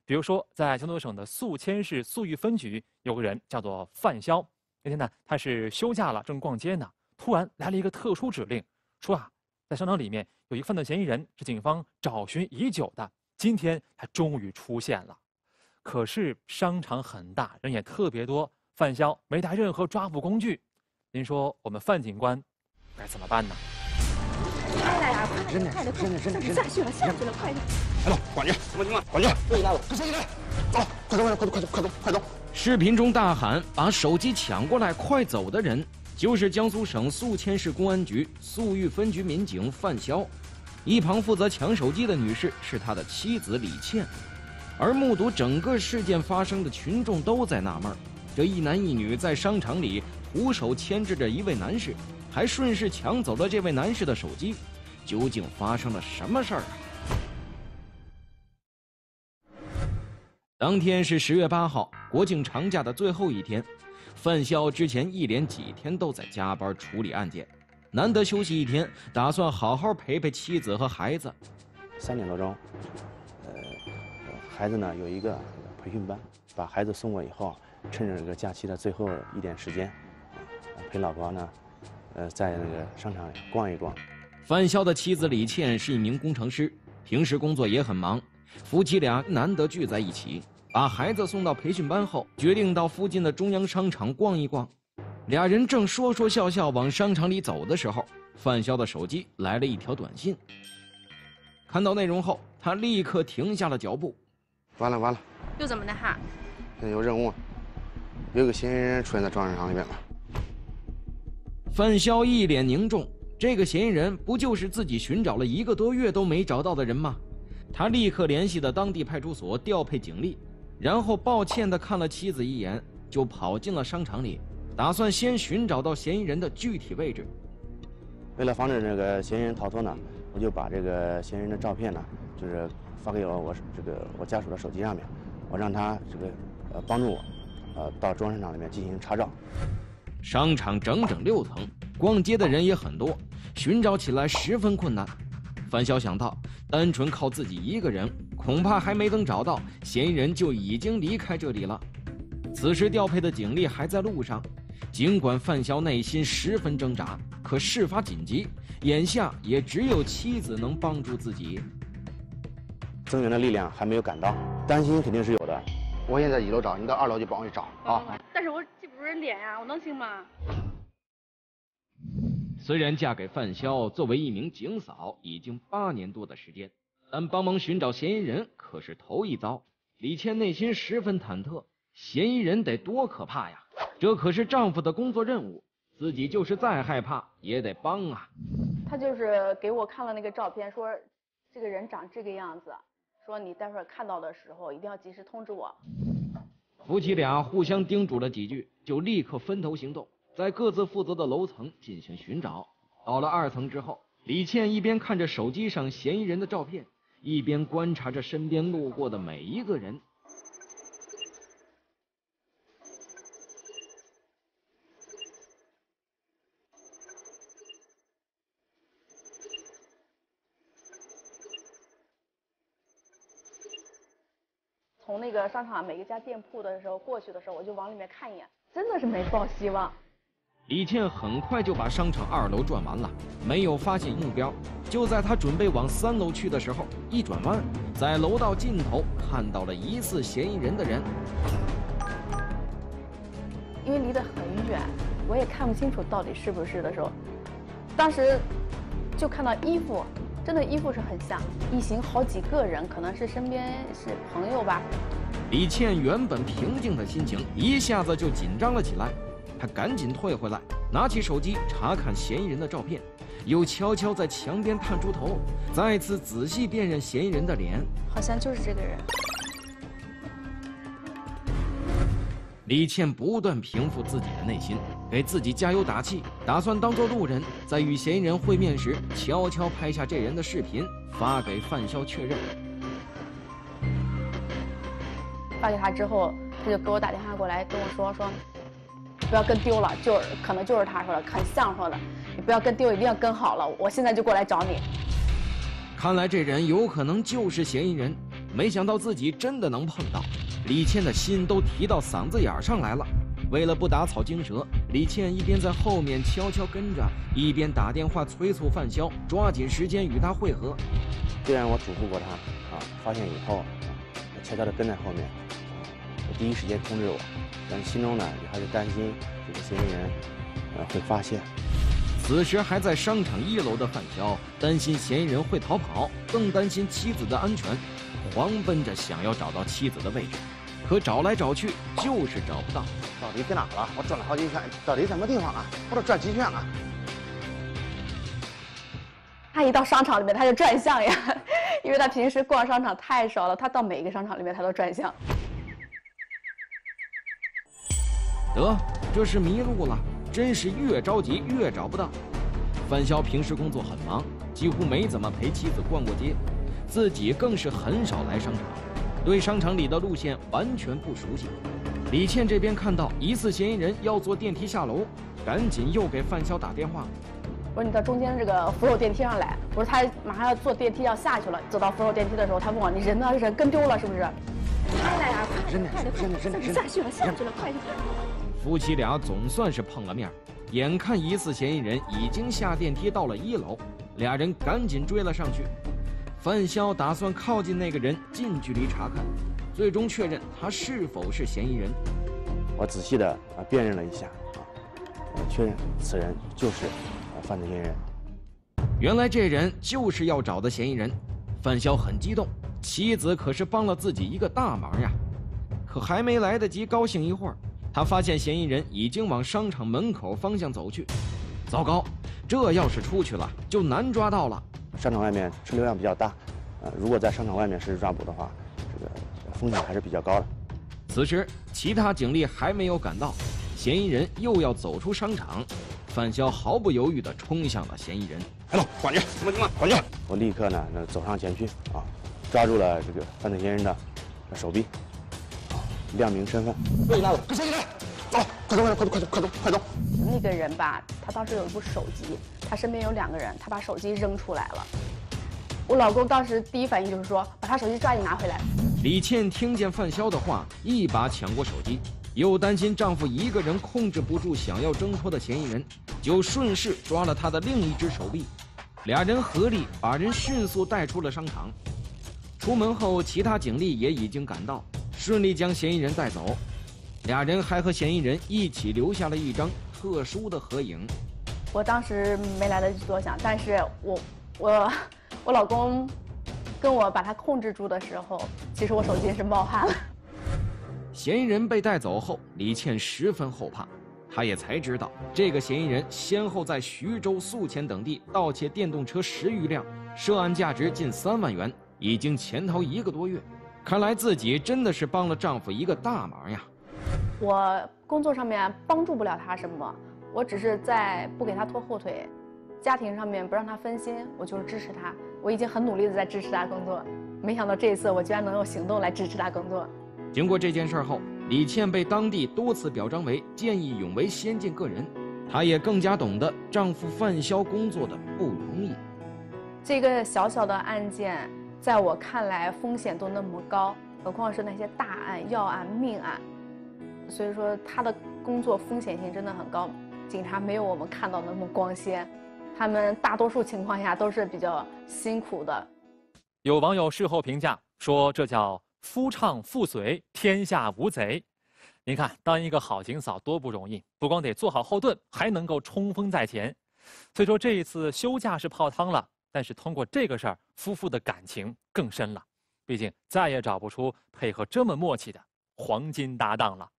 比如说，在江苏省的宿迁市宿豫分局，有个人叫做范潇。那天呢，他是休假了，正逛街呢，突然来了一个特殊指令，说在商场里面有一个犯罪嫌疑人，是警方找寻已久的，今天他终于出现了。可是商场很大，人也特别多，范潇没带任何抓捕工具。您说我们范警官该怎么办呢？ 快点呀！快点！下去了，快点！ 来了，管着，什么情况？管着，这一拉我，快起来！走，快走！ 视频中大喊把手机抢过来，快走的人，就是江苏省宿迁市公安局宿豫分局民警范潇。一旁负责抢手机的女士是他的妻子李倩。而目睹整个事件发生的群众都在纳闷，这一男一女在商场里徒手牵制着一位男士，还顺势抢走了这位男士的手机，究竟发生了什么事儿啊？当天是10月8号，国庆长假的最后一天。范潇之前一连几天都在加班处理案件，难得休息一天，打算好好陪陪妻子和孩子。 3点多钟，孩子呢有一个培训班，把孩子送过以后，趁着这个假期的最后一点时间，陪老婆呢，在那个商场里逛一逛。 范潇的妻子李倩是一名工程师，平时工作也很忙，夫妻俩难得聚在一起，把孩子送到培训班后，决定到附近的中央商场逛一逛。俩人正说说笑笑往商场里走的时候，范潇的手机来了一条短信。看到内容后，他立刻停下了脚步。 完了， 又怎么的哈？ 现在有任务，有个嫌疑人出现在装饰厂里面了。 范潇一脸凝重，这个嫌疑人不就是自己寻找了1个多月都没找到的人吗？他立刻联系了当地派出所调配警力，然后抱歉地看了妻子一眼，就跑进了商场里，打算先寻找到嫌疑人的具体位置。 为了防止这个嫌疑人逃脱呢，我就把这个嫌疑人的照片呢，就是发给我家属的手机上面，我让他帮助我，到中央商场里面进行查找。 商场整整6层，逛街的人也很多，寻找起来十分困难。范潇想到，单纯靠自己一个人，恐怕还没等找到嫌疑人就已经离开这里了。此时调配的警力还在路上，尽管范潇内心十分挣扎，可事发紧急，眼下也只有妻子能帮助自己。 增援的力量还没有赶到，担心肯定是有的。 我现在1楼找，你到2楼去帮我去找啊。 但是我记不住人脸呀，我能行吗？ 虽然嫁给范潇，作为一名警嫂已经8年多的时间，但帮忙寻找嫌疑人可是头一遭。李倩内心十分忐忑，嫌疑人得多可怕呀！这可是丈夫的工作任务，自己就是再害怕也得帮啊。 他就是给我看了那个照片，说这个人长这个样子，说你待会儿看到的时候一定要及时通知我。 夫妻俩互相叮嘱了几句，就立刻分头行动，在各自负责的楼层进行寻找。到了2层之后，李倩一边看着手机上嫌疑人的照片，一边观察着身边路过的每一个人。 从那个商场每一家店铺的时候过去的时候，我就往里面看一眼，真的是没抱希望。 李倩很快就把商场2楼转完了，没有发现目标。就在她准备往3楼去的时候，一转弯，在楼道尽头看到了疑似嫌疑人的人。 因为离得很远，我也看不清楚到底是不是的时候，当时就看到衣服，真的衣服是很像，一行好几个人，可能是身边是朋友吧。 李倩原本平静的心情一下子就紧张了起来，她赶紧退回来，拿起手机查看嫌疑人的照片，又悄悄在墙边探出头，再次仔细辨认嫌疑人的脸， 好像就是这个人。 李倩不断平复自己的内心，给自己加油打气，打算当作路人，在与嫌疑人会面时悄悄拍下这人的视频，发给范潇确认。 发给他之后，他就给我打电话过来跟我说不要跟丢了，可能就是他说的，很像说的，你不要跟丢，一定要跟好了，我现在就过来找你。 看来这人有可能就是嫌疑人。 没想到自己真的能碰到，李倩的心都提到嗓子眼上来了。为了不打草惊蛇，李倩一边在后面悄悄跟着，一边打电话催促范潇抓紧时间与他会合。 虽然我嘱咐过他发现以后我悄悄地跟在后面，我第一时间通知我，但是心中呢也还是担心这个嫌疑人会发现。 此时还在商场1楼的范潇担心嫌疑人会逃跑，更担心妻子的安全，狂奔着想要找到妻子的位置，可找来找去就是找不到。 到底在哪了？我转了好几圈，到底什么地方啊？我都转几圈啊！ 他一到商场里面他就转向呀，因为他平时逛商场太少了，他到每一个商场里面他都转向。 得，这是迷路了，真是越着急越找不到。范潇平时工作很忙，几乎没怎么陪妻子逛过街，自己更是很少来商场，对商场里的路线完全不熟悉。李倩这边看到疑似嫌疑人要坐电梯下楼，赶紧又给范潇打电话。 我说你到中间这个扶手电梯上来。我说他马上要坐电梯要下去了，走到扶手电梯的时候，他问我你人呢？人跟丢了是不是？快来呀！快下去了，快点！ 夫妻俩总算是碰了面，眼看疑似嫌疑人已经下电梯到了1楼，俩人赶紧追了上去。范潇打算靠近那个人近距离查看，最终确认他是否是嫌疑人。 我仔细的辨认了一下确认此人就是犯罪嫌疑人。 原来这人就是要找的嫌疑人。范潇很激动，妻子可是帮了自己一个大忙呀。可还没来得及高兴一会儿，他发现嫌疑人已经往商场门口方向走去。糟糕，这要是出去了就难抓到了。 商场外面车流量比较大，如果在商场外面实施抓捕的话，这个风险还是比较高的。 此时其他警力还没有赶到，嫌疑人又要走出商场，范潇毫不犹豫地冲向了嫌疑人。 来喽，管着，什么情况？管着！ 我立刻呢走上前去抓住了这个犯罪嫌疑人的手臂，亮明身份。 对，拉走，跟上起来，走，快走！ 那个人吧，他当时有一部手机，他身边有2个人，他把手机扔出来了。我老公当时第一反应就是说，把他手机抓紧拿回来。 李倩听见范潇的话，一把抢过手机，又担心丈夫一个人控制不住想要挣脱的嫌疑人，就顺势抓了他的另一只手臂。俩人合力把人迅速带出了商场。出门后，其他警力也已经赶到，顺利将嫌疑人带走。俩人还和嫌疑人一起留下了一张特殊的合影。 我当时没来得及多想，但是我老公跟我把他控制住的时候，其实我手心是冒汗了。 嫌疑人被带走后，李倩十分后怕。她也才知道，这个嫌疑人先后在徐州、宿迁等地盗窃电动车10余辆，涉案价值近3万元，已经潜逃1个多月。看来自己真的是帮了丈夫一个大忙呀。 我工作上面帮助不了他什么，我只是在不给他拖后腿，家庭上面不让他分心，我就是支持他。我已经很努力的在支持他工作，没想到这一次我居然能用行动来支持他工作。 经过这件事后，李倩被当地多次表彰为见义勇为先进个人，她也更加懂得丈夫范潇工作的不容易。 这个小小的案件，在我看来风险都那么高，何况是那些大案、要案、命案，所以说他的工作风险性真的很高。警察没有我们看到的那么光鲜，他们大多数情况下都是比较辛苦的。 有网友事后评价说，这叫夫唱妇随，天下无贼。您看，当一个好警嫂多不容易，不光得做好后盾，还能够冲锋在前。所以说这一次休假是泡汤了，但是通过这个事儿，夫妇的感情更深了。毕竟再也找不出配合这么默契的黄金搭档了。